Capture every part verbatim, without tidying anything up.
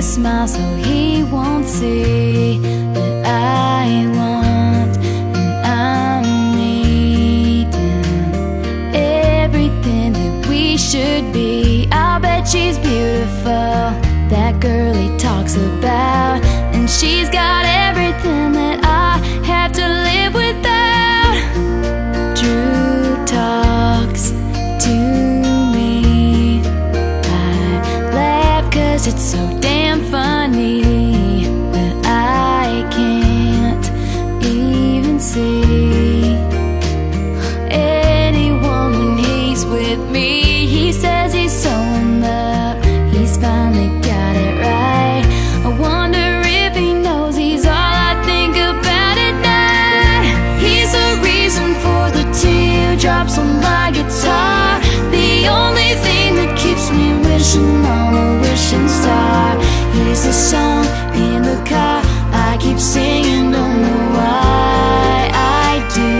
smile so he won't see that I want and I'm needing everything that we should be. I'll bet she's beautiful, that girl he talks about, and she's got everything that I have to live without. Drew talks to me, I laugh cause it's so damn funny, but I can't even see anyone when he's with me. He says he's so in love, he's finally got it right. I wonder if he knows he's all I think about at night. He's the reason for the teardrops on my guitar, the only thing that keeps me wishing on a wishing star. He's the song in the car I keep singing, don't know why I do.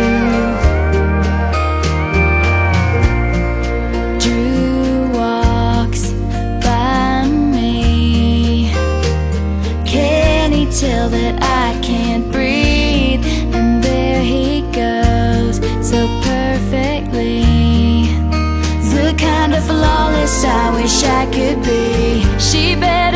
Drew walks by me, can he tell that I can't breathe? And there he goes, so perfectly, the kind of flawless I wish I could be. She better